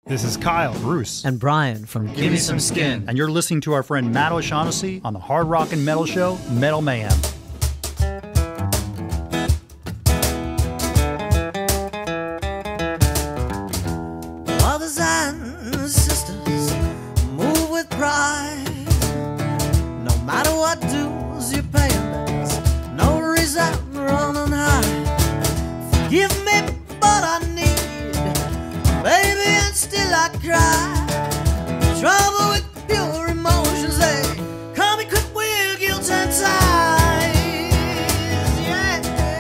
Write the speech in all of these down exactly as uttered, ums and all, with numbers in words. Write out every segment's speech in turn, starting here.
This is Kyle, Bruce, and Brian from Gimme Some Skin. And you're listening to our friend Matt O'Shaughnessy on the hard rock and metal show, Metal Mayhem. Brothers and sisters, move with pride. No matter what dues you pay, there's no reason run and hide. Forgive me, but I need, baby, and still I cry. Trouble with pure emotions, they come equipped with guilt and ties. Yeah.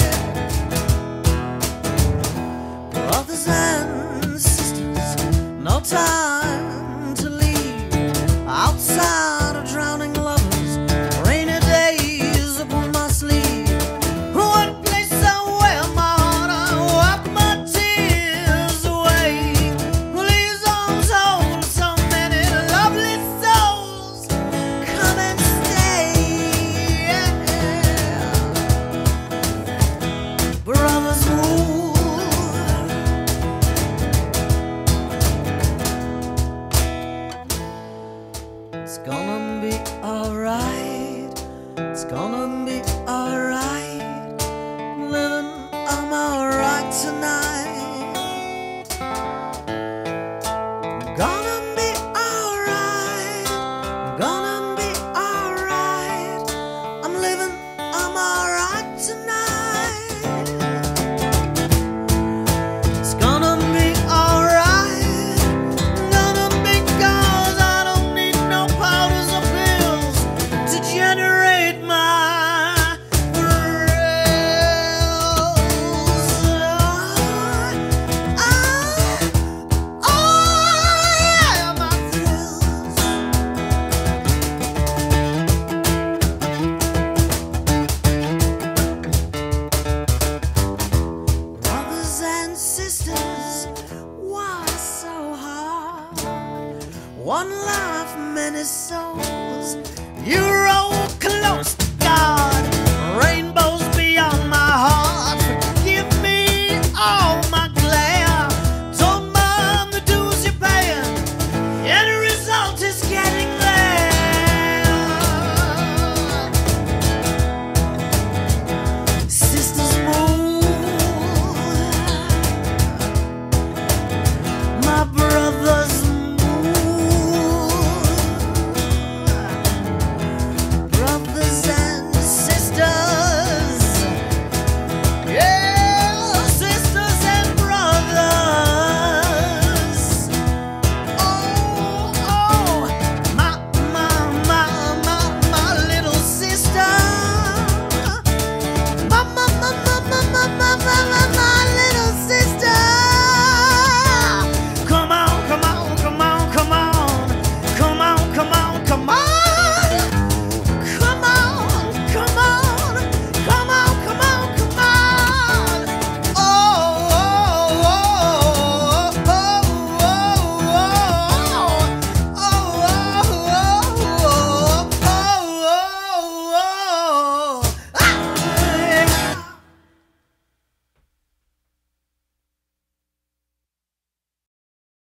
Brothers and sisters, no time to leave outside of drowning lovers, rainy days upon my sleeve. What place I wear my heart, I wipe my tears away. These arms hold so many lovely souls, come and stay. Brothers rule. It's gonna be alright. It's gonna be alright. Living, I'm alright tonight. Gonna be alright. Gonna be alright. I'm living, I'm alright tonight. It's gonna be alright. Gonna be 'cause I don't need no powders or pills to generate my thrills. Ah, oh, yeah, my thrills. Brothers and sisters, why so hard? One life, many souls. You